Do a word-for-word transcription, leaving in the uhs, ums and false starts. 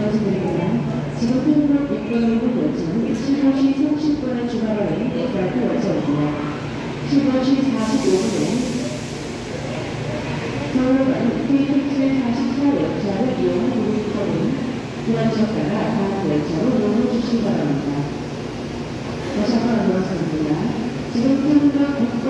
말씀드리면 지금 태국역 육 번 오 분 열차는 칠번 시 삼십 분에 출발하는 에스알티 열차입니다. 칠번 시 사십오 분에 서울 가는 케이티엑스 사십사 열차를 이용한 고객분은 구안역까지 다음 열차로 이용해 주시기 바랍니다. 다시 한번 말씀드립니다. 지금 태국역 육 번